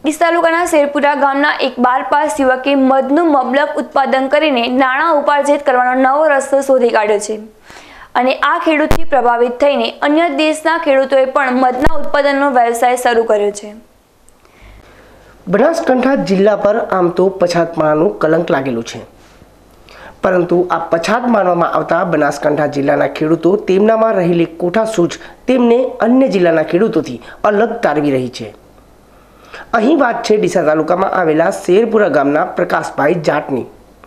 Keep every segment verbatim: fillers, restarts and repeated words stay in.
ડીસા તાલુકાના શેરપુરા ગામના એક બાર પાસ યુવકે મધનું મબલક ઉત્પાદન કરીને નાણાં ઉપાર્જિત કરવાનો નવો રસ્તો શોધી કાઢ્યો છે અને આ ખેડૂતથી પ્રભાવિત થઈને અન્ય દેશના ખેડૂતોએ પણ મધના ઉત્પાદનનો વ્યવસાય શરૂ કર્યો છે। બનાસકાંઠા જિલ્લા પર આમ તો પછાત માનું કલંક લાગેલું છે, પરંતુ આ પછાત માનવામાં આવતા બનાસકાંઠા જિલ્લાના ખેડૂતો તેમનામાં રહેલી કોઠાસૂઝ તેમને અન્ય જિલ્લાના ખેડૂતોથી અલગ તારવી રહી છે। અહીં વાત છે ડીસા તાલુકામાં આવેલા શેરપુરા ગામના પ્રકાશભાઈ જાટની।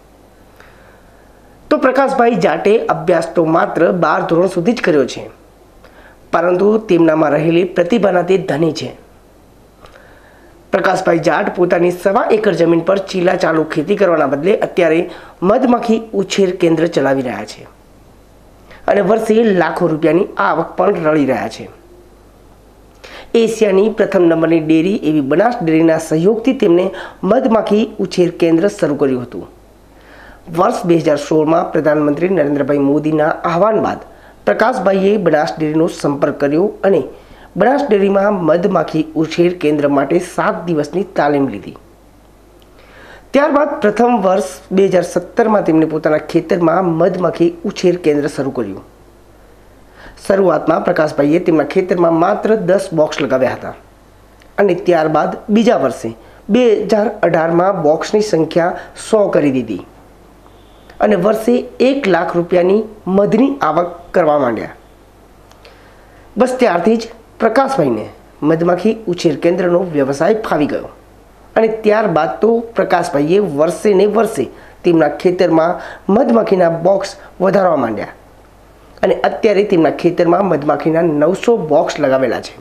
તો પ્રકાશભાઈ જાટે અભ્યાસ તો માત્ર બાર ધોરણ સુધી જ કર્યો છે, પરંતુ તેમનામાં રહેલી પ્રતિભાના તે ધની છે। પ્રકાશભાઈ જાટ પોતાની સવા એકર જમીન પર ચીલા ચાલુ ખેતી કરવાના બદલે અત્યારે મધમાખી ઉછેર કેન્દ્ર ચલાવી રહ્યા છે અને વર્ષે લાખો રૂપિયાની આવક પણ રળી રહ્યા છે। એશિયાની પ્રથમ નંબરની ડેરી એવી બનાસ ડેરીના સહયોગથી તેમણે મધમાખી ઉછેર કેન્દ્ર શરૂ કર્યું હતું। વર્ષ બે હજાર સોળમાં પ્રધાનમંત્રી નરેન્દ્રભાઈ મોદીના આહવાન બાદ પ્રકાશભાઈએ બનાસ ડેરીનો સંપર્ક કર્યો અને બનાસ ડેરીમાં મધમાખી ઉછેર કેન્દ્ર માટે સાત દિવસની તાલીમ લીધી। ત્યારબાદ પ્રથમ વર્ષ બે હજાર સત્તરમાં તેમણે પોતાના ખેતરમાં મધમાખી ઉછેર કેન્દ્ર શરૂ કર્યું। શરૂઆતમાં પ્રકાશભાઈએ તેમના ખેતરમાં માત્ર દસ બોક્સ લગાવ્યા હતા અને ત્યારબાદ બીજા વર્ષે બે હજાર અઢારમાં બોક્સની સંખ્યા સો કરી દીધી અને વર્ષે એક લાખ રૂપિયાની મધની આવક કરવા માંડ્યા। બસ ત્યારથી જ પ્રકાશભાઈને મધમાખી ઉછેર કેન્દ્રનો વ્યવસાય ફાવી ગયો અને ત્યારબાદ તો પ્રકાશભાઈએ વર્ષે ને વર્ષે તેમના ખેતરમાં મધમાખીના બોક્સ વધારવા માંડ્યા અને અત્યારે તેમના ખેતરમાં મધમાખીના નવસો બોક્સ લગાવેલા છે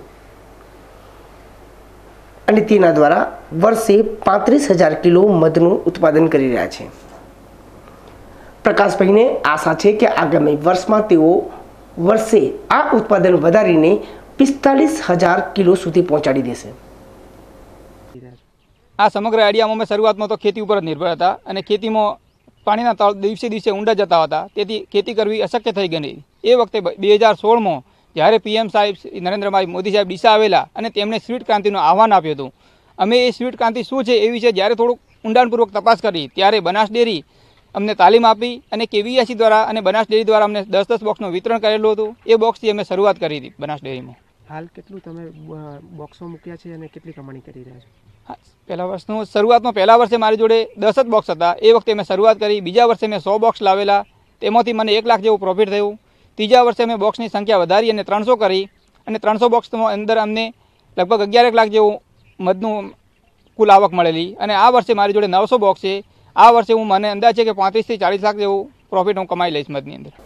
અને તેના દ્વારા વર્ષે પાંત્રીસ હજાર કિલો મધનું ઉત્પાદન કરી રહ્યા છે। પ્રકાશભાઈને આશા છે કે આગામી વર્ષમાં તેઓ વર્ષે આ ઉત્પાદન વધારીને પિસ્તાલીસ હજાર કિલો સુધી પહોંચાડી દેશે। આ સમગ્ર આઈડિયામાં મેં શરૂઆતમાં તો ખેતી ઉપર જ નિર્ભર હતા અને ખેતીમાં પાણીના તળ દિવસે દિવસે ઊંડા જતા હતા, તેથી ખેતી કરવી અશક્ય થઈ ગઈ। એ વખતે બે હજાર સોળમાં જ્યારે પીએમ સાહેબ નરેન્દ્રભાઈ મોદી સાહેબ ડીસા આવેલા અને તેમણે સ્વીટ ક્રાંતિનું આહવાન આપ્યું હતું, અમે એ સ્વીટ ક્રાંતિ શું છે એ વિશે જ્યારે થોડુંક ઊંડાણપૂર્વક તપાસ કરી ત્યારે બનાસ ડેરી અમને તાલીમ આપી અને કેવીએસસી દ્વારા અને બનાસ ડેરી દ્વારા અમને દસ દસ બોક્સનું વિતરણ કરેલું હતું। એ બોક્સથી અમે શરૂઆત કરી હતી બનાસ ડેરીમાં। હાલ કેટલું તમે બોક્સો મૂક્યા છે અને કેટલી કમાણી કરી રહ્યા છો? હા, પહેલા વર્ષનું શરૂઆતમાં પહેલા વર્ષે મારી જોડે દસ જ બોક્સ હતા, એ વખતે મેં શરૂઆત કરી। બીજા વર્ષે મેં સો બોક્સ લાવેલા, તેમાંથી મને એક લાખ જેવું પ્રોફિટ થયું। ત્રીજા વર્ષે મેં બોક્સની સંખ્યા વધારી અને ત્રણસો કરી અને ત્રણસો બોક્સમાં અંદર અમને લગભગ અગિયાર એક લાખ જેવું મધનું કુલ આવક મળેલી અને આ વર્ષે મારી જોડે નવસો બોક્સ છે। આ વર્ષે હું મને અંદાજ છે કે પાંત્રીસથી ચાલીસ લાખ જેવું પ્રોફિટ હું કમાઈ લઈશ મધની અંદર।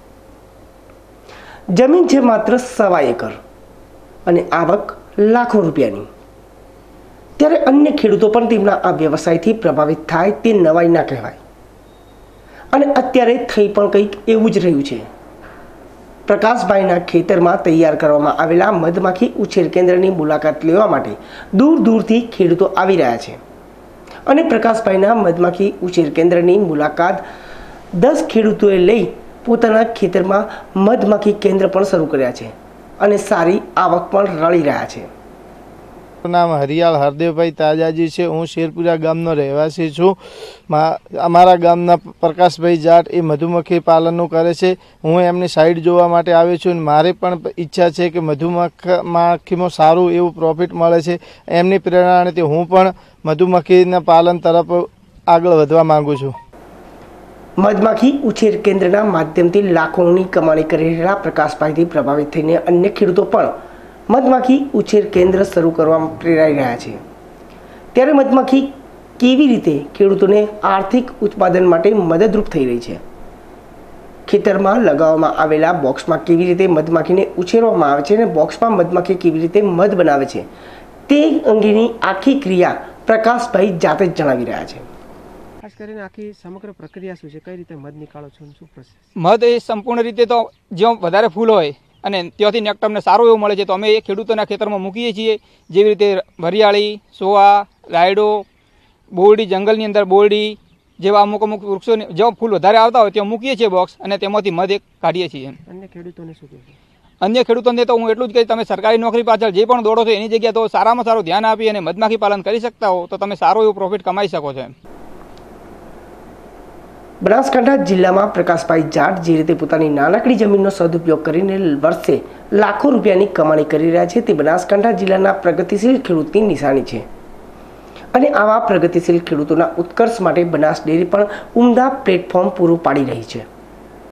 જમીન છે માત્ર સવા એકર અને આવક લાખો રૂપિયાની, ત્યારે અન્ય ખેડૂતો પણ તેમના આ વ્યવસાયથી પ્રભાવિત થાય તે નવાઈ ના કહેવાય અને અત્યારે થઈ પણ કંઈક એવું જ રહ્યું છે। પ્રકાશભાઈના ખેતરમાં તૈયાર કરવામાં આવેલા મધમાખી ઉછેર કેન્દ્રની મુલાકાત લેવા માટે દૂર દૂરથી ખેડૂતો આવી રહ્યા છે અને પ્રકાશભાઈના મધમાખી ઉછેર કેન્દ્રની મુલાકાત દસ ખેડૂતોએ લઈ પોતાના ખેતરમાં મધમાખી કેન્દ્ર પણ શરૂ કર્યા છે અને સારી આવક પણ રળી રહ્યા છે। નામ હરિયાળ હરદેવભાઈ તાજાજી છે। હું શેરપુરા ગામનો રહેવાસી છું। અમારા ગામના પ્રકાશભાઈ જાટ એ મધુમક્ખી પાલનનું કરે છે। હું એમની સાઈડ જોવા માટે આવ્યો છું અને મારી પણ ઈચ્છા છે કે મધુમક્ખીમાં સારું એવું પ્રોફિટ મળે છે। એમની પ્રેરણાથી હું પણ મધુમક્ખીના પાલન તરફ આગળ વધવા માંગુ છું। મધમાખી ઉછેર કેન્દ્રના માધ્યમથી લાખોની કમાણી કરી રહેલા પ્રકાશભાઈથી પ્રભાવિત થઈને અન્ય ખેડૂતો પણ મધમાખી ઉછેર કેન્દ્ર શરૂ કરવા પ્રેરાઈ રહ્યા છે। ત્યારે મધમાખી કેવી રીતે ખેડૂતોને આર્થિક ઉત્પાદન માટે મદદરૂપ થઈ રહી છે, ખેતરમાં લગાવવામાં આવેલા બોક્સમાં કેવી રીતે મધમાખીને ઉછેરવામાં આવે છે અને બોક્સમાં મધમાખી કેવી રીતે મધ બનાવે છે તે અંગેની આખી ક્રિયા પ્રકાશભાઈ જાતે જ જણાવી રહ્યા છે। ખાસ કરીને આખી સમગ્ર પ્રક્રિયા શું છે, કઈ રીતે મધ નીકાળો છો, શું પ્રોસેસ? મધ એ સંપૂર્ણ રીતે તો જ્યાં વધારે ફૂલ હોય અને ત્યાંથી નેક્ટર અમને સારું એવું મળે છે તો અમે એ ખેડૂતોના ખેતરમાં મૂકીએ છીએ। જેવી રીતે વરિયાળી, સોવા, રાયડો, બોરડી, જંગલની અંદર બોરડી જેવા અમુક અમુક વૃક્ષોની જ્યાં ફૂલ વધારે આવતા હોય ત્યાં મૂકીએ છીએ બોક્સ અને તેમાંથી મધ એક કાઢીએ છીએ। અન્ય ખેડૂતોને શું કહેશો? અન્ય ખેડૂતોને તો હું એટલું જ કહીશ, તમે સરકારી નોકરી પાછળ જે પણ દોડો છો એની જગ્યાએ તો સારામાં સારું ધ્યાન આપી અને મધમાખી પાલન કરી શકતા હો તો તમે સારું એવું પ્રોફિટ કમાઈ શકો છો. બનાસકાંઠા જિલ્લામાં પ્રકાશભાઈ જાટ જે રીતે પોતાની નાનકડી જમીનનો સદુપયોગ કરીને વર્ષે લાખો રૂપિયાની કમાણી કરી રહ્યા છે તે બનાસકાંઠા જિલ્લાના પ્રગતિશીલ ખેડૂતની નિશાની છે. અને આવા પ્રગતિશીલ ખેડૂતોના ઉત્કર્ષ માટે બનાસ ડેરી પણ ઉમદા પ્લેટફોર્મ પૂરું પાડી રહી છે.